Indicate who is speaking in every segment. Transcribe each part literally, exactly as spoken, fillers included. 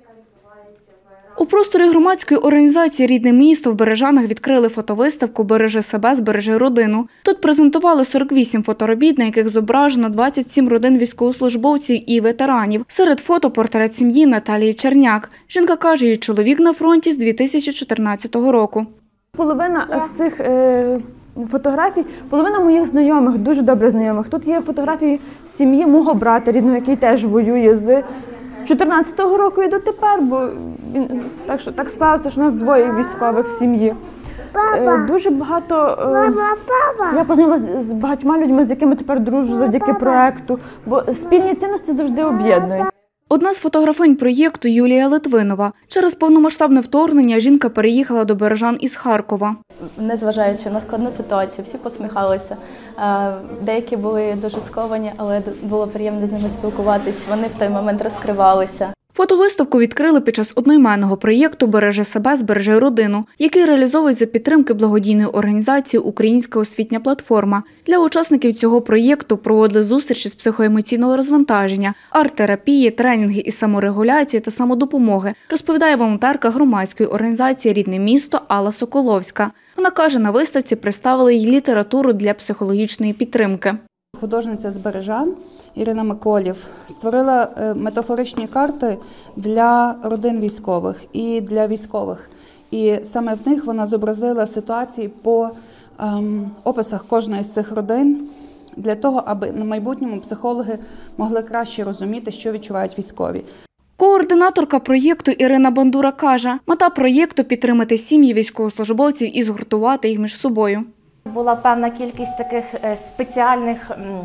Speaker 1: У просторі громадської організації «Рідне місто» в Бережанах відкрили фотовиставку «Бережи себе, збережи родину». Тут презентували сорок вісім фоторобіт, на яких зображено двадцять сім родин військовослужбовців і ветеранів. Серед фото портрет сім'ї Наталії Черняк. Жінка каже, її чоловік на фронті з дві тисячі чотирнадцятого року.
Speaker 2: Половина з цих е, фотографій, половина моїх знайомих, дуже добре знайомих. Тут є фотографії сім'ї мого брата рідного, який теж воює з З чотирнадцятого року і дотепер, бо він, так, що, так склалося, що у нас двоє військових в сім'ї. Е, дуже багато, е, я познайомилася з багатьма людьми, з якими тепер дружу завдяки проєкту, бо спільні цінності завжди об'єднують.
Speaker 1: Одна з фотографинь проєкту – Юлія Литвинова. Через повномасштабне вторгнення жінка переїхала до Бережан із Харкова.
Speaker 3: Незважаючи на складну ситуацію, всі посміхалися. Деякі були дуже сковані, але було приємно з ними спілкуватись. Вони в той момент розкривалися.
Speaker 1: Фотовиставку відкрили під час одноіменного проєкту «Бережи себе, збережи родину», який реалізовують за підтримки благодійної організації «Українська освітня платформа». Для учасників цього проєкту проводили зустрічі з психоемоційного розвантаження, арт-терапії, тренінги із саморегуляції та самодопомоги, розповідає волонтерка громадської організації «Рідне місто» Алла Соколовська. Вона каже, на виставці представили й літературу для психологічної підтримки.
Speaker 4: Художниця з Бережан Ірина Миколів створила метафоричні карти для родин військових і для військових. І саме в них вона зобразила ситуації по ем, описах кожної з цих родин, для того, аби на майбутньому психологи могли краще розуміти, що відчувають військові.
Speaker 1: Координаторка проєкту Ірина Бандура каже, мета проєкту – підтримати сім'ї військовослужбовців і згуртувати їх між собою.
Speaker 5: Була певна кількість таких спеціальних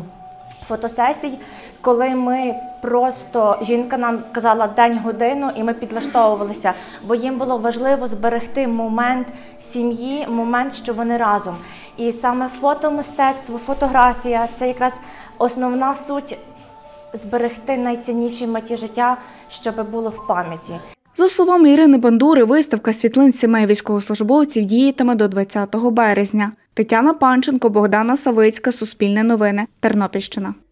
Speaker 5: фотосесій, коли ми просто, жінка нам казала день-годину і ми підлаштовувалися, бо їм було важливо зберегти момент сім'ї, момент, що вони разом. І саме фотомистецтво, фотографія – це якраз основна суть – зберегти найцінніші миті життя, щоб було в пам'яті.
Speaker 1: За словами Ірини Бандури, виставка світлин сімей військовослужбовців діятиме до двадцятого березня. Тетяна Панченко, Богдана Савицька, Суспільне новини, Тернопільщина.